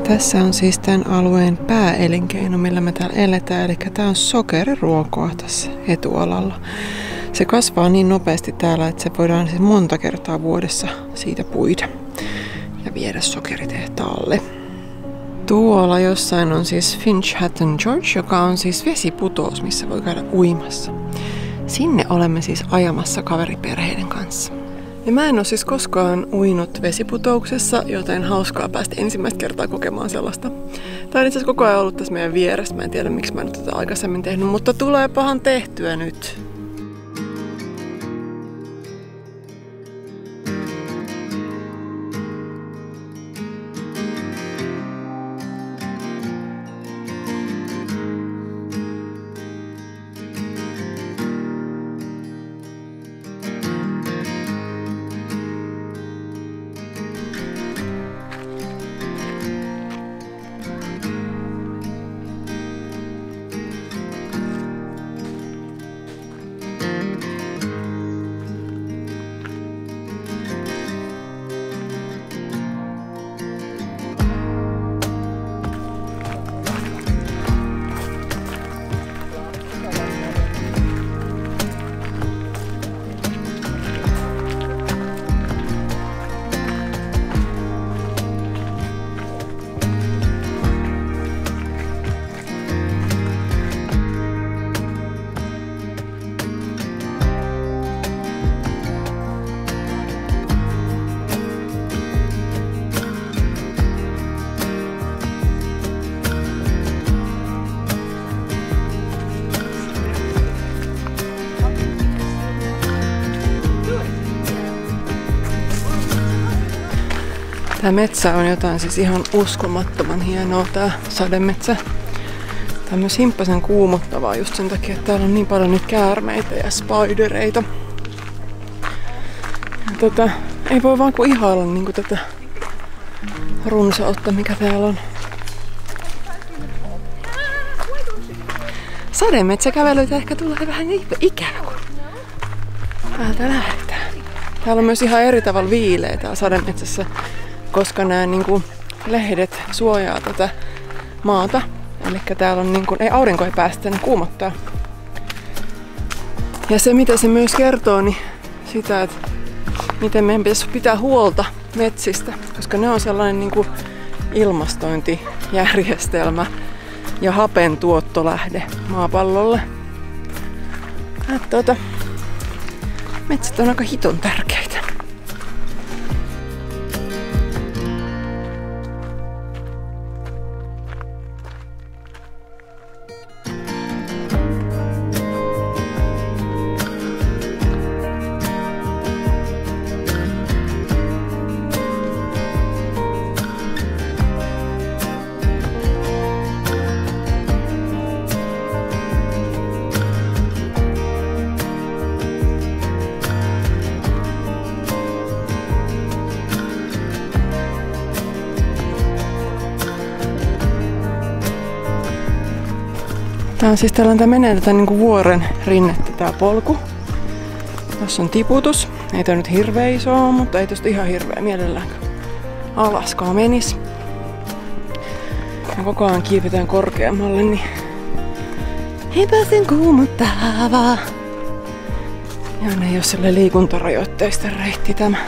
Tässä on siis tämän alueen pääelinkeino, millä me täällä eletään. Eli tää on sokeriruokoa tässä etualalla. Se kasvaa niin nopeasti täällä, että se voidaan siis monta kertaa vuodessa siitä puida ja viedä sokeritehtaalle. Tuolla jossain on siis Finch Hatton George, joka on siis vesiputous, missä voi käydä uimassa. Sinne olemme siis ajamassa kaveriperheiden kanssa. Ja mä en ole siis koskaan uinut vesiputouksessa, joten hauskaa päästä ensimmäistä kertaa kokemaan sellaista. Tää on itse asiassa koko ajan ollut tässä meidän vieressä. Mä en tiedä, miksi mä en ole tätä aikaisemmin tehnyt, mutta tulee pahan tehtyä nyt. Tää metsä on jotain siis ihan uskomattoman hienoa, tää sademetsä. Tää on myös himppasen kuumottavaa just sen takia, että täällä on niin paljon nyt käärmeitä ja spidereita. Ja ei voi vaan kuin ihailla niinku tätä runsautta, mikä täällä on. Sademetsäkävelyitä ehkä tulee vähän ikävä, kun täältä lähdetään. Täällä on myös ihan eri tavalla viileä täällä sademetsässä, koska nämä niinku lehdet suojaa tätä maata. Eli täällä on niinku, aurinko ei päästä, ne kuumottaa. Ja se mitä se myös kertoo, niin sitä, että miten meidän pitäisi pitää huolta metsistä, koska ne on sellainen niinku ilmastointijärjestelmä ja hapen tuottolähde maapallolle. Metsät on aika hiton tärkeitä. Tää on siis tällainen, menee tätä niinku vuoren rinnettä tää polku. Tässä on tiputus. Ei tää nyt hirveä iso, mutta ei tosta ihan hirveä mielellään alaskaan menis. Ja koko ajan kiivetään korkeammalle, niin hipasen kuumottavaa. Ja ne ei oo sille liikuntarajoitteisten reitti tämä.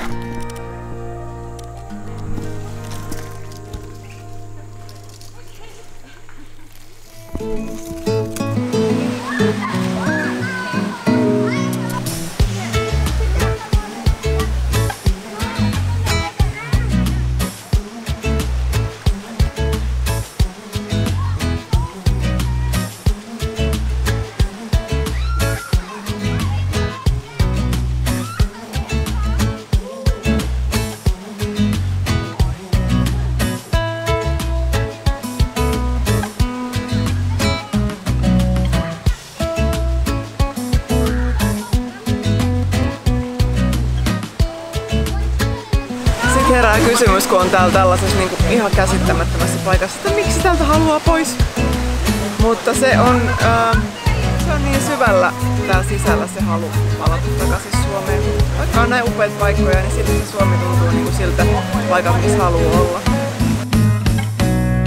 Herää kysymys, kun on täällä tällaisessa niin kuin ihan käsittämättömässä paikassa, että miksi täältä haluaa pois. Mutta se on niin syvällä täällä sisällä se halu palata takaisin Suomeen. Vaikka on näin upeita paikkoja, niin silti se Suomi tuntuu niin kuin siltä paikalta, missä haluaa olla.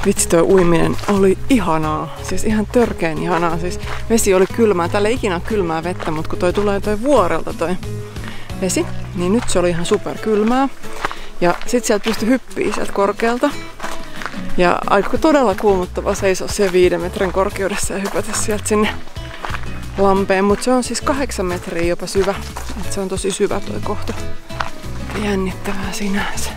Vitsi, toi uiminen oli ihanaa. Siis ihan törkeen ihanaa. Siis vesi oli kylmää. Täällä ei ikinä ole kylmää vettä, mutta kun toi tulee vuorelta toi vesi, niin nyt se oli ihan superkylmää. Ja sit sieltä pystyi hyppiä sieltä korkealta. Ja aika todella kuumottavaa seisoa siellä 5 metrin korkeudessa ja hypätä sieltä sinne lampeen. Mutta se on siis 8 metriä jopa syvä. Et se on tosi syvä toi kohta. Jännittävää sinänsä.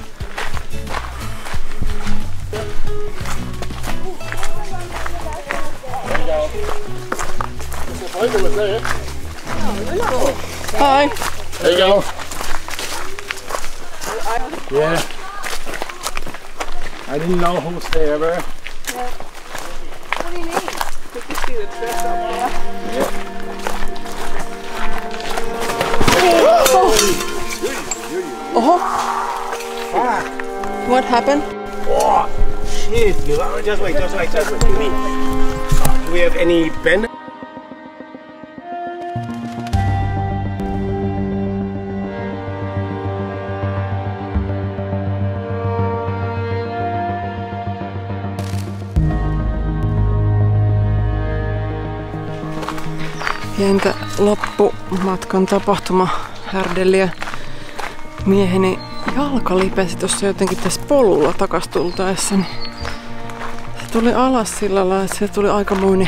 Hi. There you go. Yeah. I didn't know who was there, bro. Yeah. What do you need? Did you see the dress up there? Yeah. Oho. Fuck. What happened? Oh, shit. Just wait. Give me. Do we have any pen? Pientä loppumatkan tapahtumahärdeliä. Mieheni jalka lipesi tuossa jotenkin tässä polulla takas tultaessa. Niin se tuli alas sillä lailla, että se tuli aikamoinen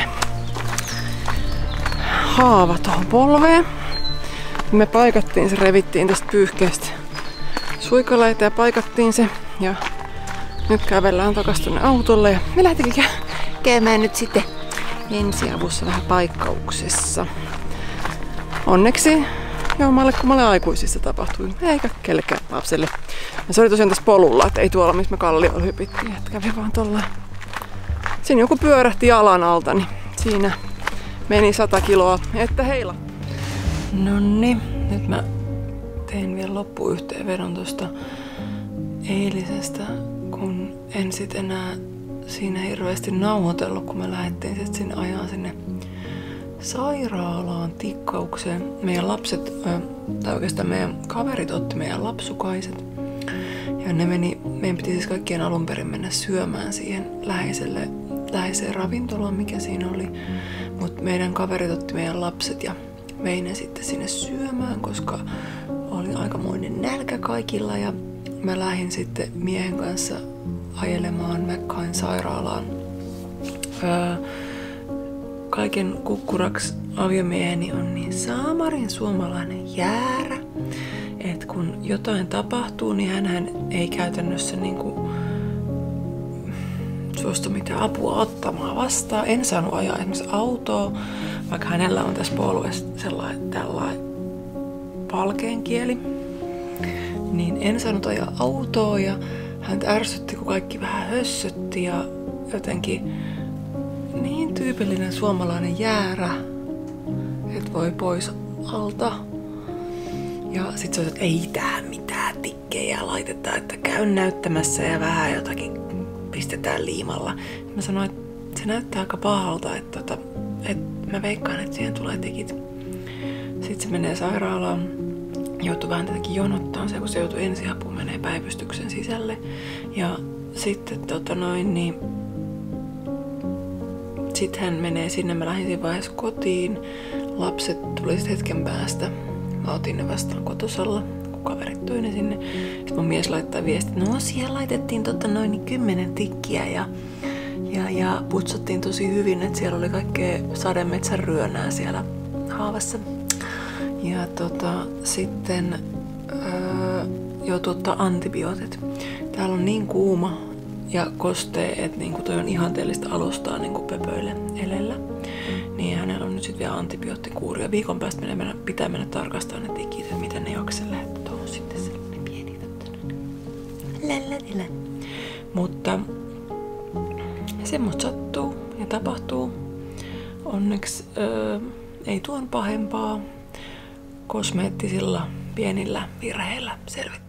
haava tuohon polveen. Me paikattiin se, revittiin tästä pyyhkeestä suikaleita ja paikattiin se. Ja nyt kävellään takas tuonne autolle ja me lähtikin käymään nyt sitten ensiavussa vähän paikkauksessa. Onneksi jommalle kummalle aikuisissa tapahtui, eikä kellekään lapselle. Ja se oli tosiaan tässä polulla, että ei tuolla missä me kalliolla hypittiin, että kävi vaan tollaan. Siinä joku pyörähti jalan alta, niin siinä meni 100 kiloa, että heila. Nonni, nyt mä tein vielä loppuyhteenvedon tuosta eilisestä, kun en sit enää siinä hirveästi nauhoitellut, kun me lähdettiin sitten sinne ajaa sinne sairaalaan tikkaukseen. Meidän lapset, tai oikeastaan meidän kaverit otti meidän lapsukaiset. Ja meidän piti siis kaikkien alun perin mennä syömään siihen läheiseen ravintolaan, mikä siinä oli. Mutta meidän kaverit otti meidän lapset ja vei ne sitten sinne syömään, koska oli aikamoinen nälkä kaikilla. Ja mä lähdin sitten miehen kanssa ajelemaan McCain sairaalaan. Kaiken kukkuraksi aviomieheni on niin saamarin suomalainen jäärä, että kun jotain tapahtuu, niin hänhän ei käytännössä niinku suostu mitään apua ottamaan vastaan. En saanut ajaa esimerkiksi autoa, vaikka hänellä on tässä polvessa tällainen valkeen kieli. Niin en saanut ajaa autoa ja häntä ärsytti, kun kaikki vähän hössötti ja jotenkin niin tyypillinen suomalainen jäärä, että voi pois alta. Ja sit se on, että ei tähän mitään tikkejä laitetaan, että käy näyttämässä ja vähän jotakin pistetään liimalla. Mä sanoin, että se näyttää aika pahalta, että mä veikkaan, että siihen tulee tikit. Sitten se menee sairaalaan. Joutui vähän tätäkin jonottaan se, kun se joutui ensiapuun menee päivystyksen sisälle. Ja sitten sitten hän menee sinne, mä lähdin siinä vaiheessa kotiin. Lapset tuli sitten hetken päästä. Mä otin ne vastaan kotosalla, kun kaverit toi ne sinne. Sitten mun mies laittaa viestit, no siellä laitettiin 10 tikkiä ja putsattiin tosi hyvin, että siellä oli kaikkea sademetsän ryönää siellä haavassa. Ja sitten joutuu ottaa antibiootit. Täällä on niin kuuma ja kostee, että niinku toi on ihanteellista alustaa niinku pöpöille elellä. Niin hänellä on nyt sitten vielä antibioottikuuri. Ja viikon päästä pitää mennä tarkastamaan ne tikit, että miten ne jakselee. Että tuo on sitten sellainen pieni lällätilä. Mutta semmoista sattuu ja tapahtuu. Onneksi ei tuon pahempaa. Kosmeettisilla pienillä virheillä selvitään.